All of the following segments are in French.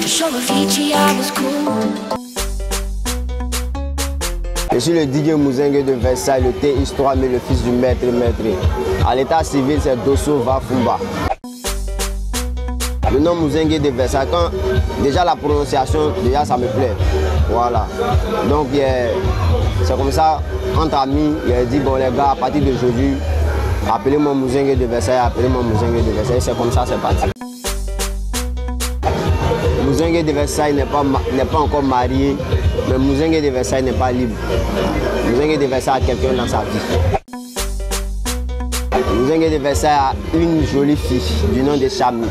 Je suis le DJ Muzengue de Versailles, le TX3000, le fils du maître. À l'état civil, c'est Dosso Vafumba. Le nom Muzengue de Versailles, quand déjà la prononciation, déjà ça me plaît. Voilà. Donc c'est comme ça, entre amis, il a dit bon les gars, à partir d'aujourd'hui, appelez-moi Muzengue de Versailles, appelez-moi Muzengue de Versailles. C'est comme ça, c'est parti. Muzengue de Versailles n'est pas encore marié, mais Muzengue de Versailles n'est pas libre. Muzengue de Versailles a quelqu'un dans sa vie. Muzengue de Versailles a une jolie fille du nom de Chami.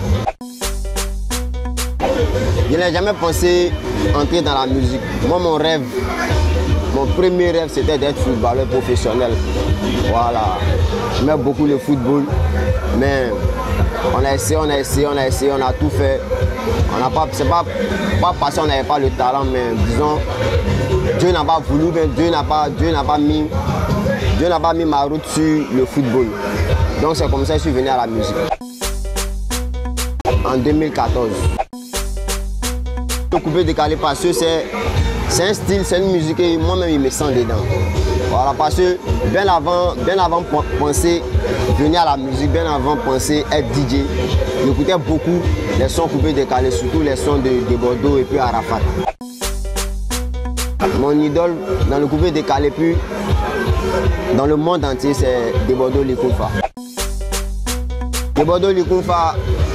Je n'ai jamais pensé entrer dans la musique. Moi, mon premier rêve, c'était d'être footballeur professionnel. Voilà. J'aime beaucoup le football, mais on a essayé, on a tout fait. C'est pas parce qu'on n'avait pas le talent, mais disons, Dieu n'a pas voulu, mais Dieu n'a pas mis ma route sur le football. Donc c'est comme ça que je suis venu à la musique. En 2014. Le coupé décalé parce que c'est un style, c'est une musique et moi-même il me sent dedans. Voilà, parce que bien avant penser venir à la musique, bien avant penser être DJ, j'écoutais beaucoup les sons coupés décalés, surtout les sons de Bordeaux et puis Arafat. Mon idole dans le coupé décalé, puis dans le monde entier, c'est Bordeaux Likunfa. Bordeaux Likunfa,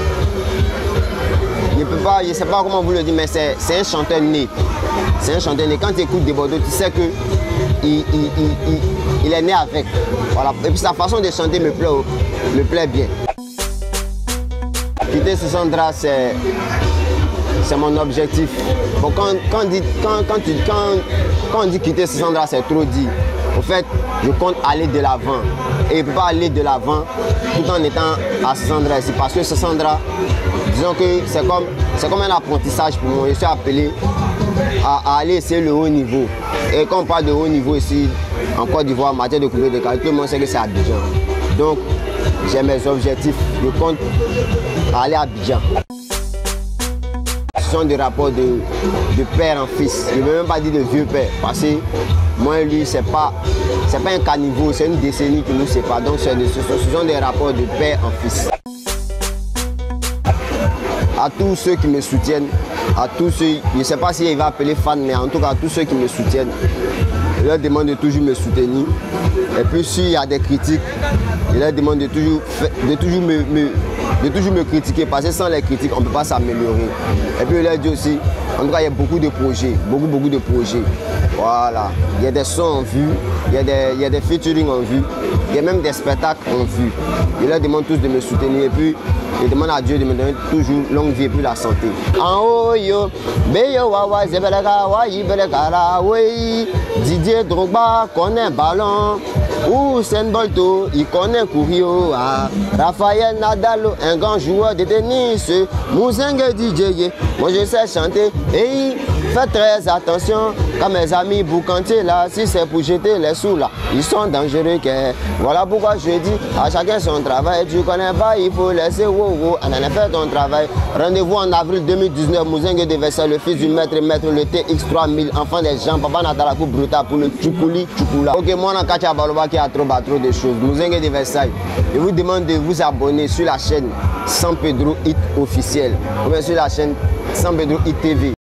je ne sais pas comment vous le dire, mais c'est un chanteur né. C'est un chanteur né. Quand tu écoutes Bordeaux, tu sais qu'il est né avec. Voilà. Et puis sa façon de chanter me plaît bien. Quitter Sisandra, c'est mon objectif. Bon, quand on dit quitter Sisandra, c'est trop dit. En fait, je compte aller de l'avant. Et je ne peux pas aller de l'avant tout en étant à Sisandra ici. Parce que Sisandra, disons que c'est comme un apprentissage pour moi. Je suis appelé à aller essayer le haut niveau. Et quand on parle de haut niveau ici, en Côte d'Ivoire, en matière de coupé de décalé, tout le monde sait que c'est Abidjan. Donc, j'ai mes objectifs. Je compte aller à Abidjan. Ce sont des rapports de père en fils. Je ne veux même pas dire de vieux père. Parce que moi et lui, c'est pas un caniveau, c'est une décennie qui nous sépare. Donc, ce sont des rapports de père en fils. À tous ceux qui me soutiennent, à tous ceux, je ne sais pas s'il va appeler fan, mais en tout cas à tous ceux qui me soutiennent, je leur demande de toujours me soutenir. Et puis s'il y a des critiques, je leur demande de toujours me critiquer, parce que sans les critiques, on ne peut pas s'améliorer. Et puis je leur dis aussi, en tout cas il y a beaucoup de projets, beaucoup de projets. Voilà, il y a des sons en vue, il y a des featuring en vue, il y a même des spectacles en vue. Je leur demande tous de me soutenir et puis je demande à Dieu de me donner toujours longue vie et puis la santé. En haut yo, Beyo Wawa Zebelega Waïbelegara, oui, Didier Drogba connaît ballon. Usain Bolto, il connaît Kourio, Raphaël Nadal, un grand joueur de tennis, Muzengue DJ, moi je sais chanter, et faites très attention, quand mes amis boucantiers là, si c'est pour jeter les sous là, ils sont dangereux. Voilà pourquoi je dis, à chacun son travail, tu connais pas, il faut laisser, on en a fait ton travail. Rendez-vous en avril 2019, Muzengue de Versailles, le fils du maître, le TX3000, enfant des gens, papa Natalakou Bruta pour le Tchoukouli Tchoukoula. Ok, moi on a Katia Baloba qui a trop de choses. Muzengue de Versailles, je vous demande de vous abonner sur la chaîne San Pedro Hit officiel, ou bien sur la chaîne San Pedro Hit TV.